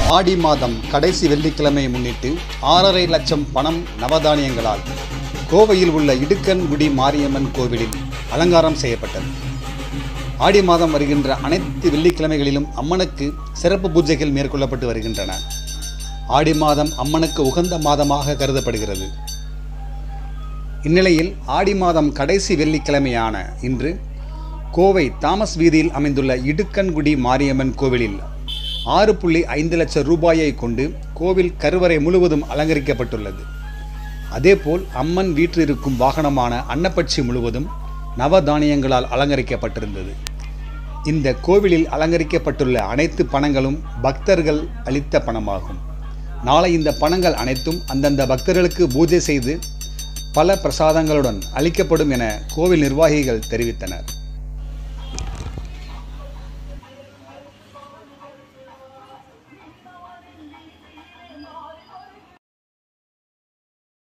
ஆடி மாதம் கடைசி வெள்ளிக்கிழமையை முன்னிட்டு 6.5 லட்சம் பணம் நவதானியங்களால் கோவையில் உள்ள இடுக்கன்குடி மாரியம்மன் கோவிலில் அலங்காரம் செய்யப்பட்டது. ஆடி மாதம் வருகின்ற அனைத்து வெள்ளிக்கிழமைகளிலும் அம்மனுக்கு சிறப்பு பூஜைகள் மேற்கொள்ளப்பட்டு வருகின்றன. ஆடி மாதம் அம்மனுக்கு உகந்த மாதமாக கருதப்படுகிறது. இந்நிலையில் ஆடி மாதம் கடைசி வெள்ளிக்கிழமையான இன்று கோவை தாமஸ் வீதியில் அமைந்துள்ள இடுக்கன்குடி மாரியம்மன் கோவிலில் 6.5 லட்சம் ரூபாயை கொண்டு கோவில் கருவறை முழுவதும் அலங்கரிக்கப்பட்டுள்ளது. அதேபோல் அம்மன் வீற்றிருக்கும் வாகனமான அன்னப்பட்சி முழுவதும் நவதானியங்களால் அலங்கரிக்கப்பட்டிருந்தது. இந்த கோவிலில் அலங்கரிக்கப்பட்டுள்ள அனைத்து பணங்களும் பக்தர்கள் அளித்த பணமாகும். நாளை இந்த பணங்கள் அனைத்தும் அந்தந்த பக்தர்களுக்கு பூஜை செய்து பல பிரசாதங்களுடன் அளிக்கப்படும் என கோவில் நிர்வாகிகள் தெரிவித்தனர்.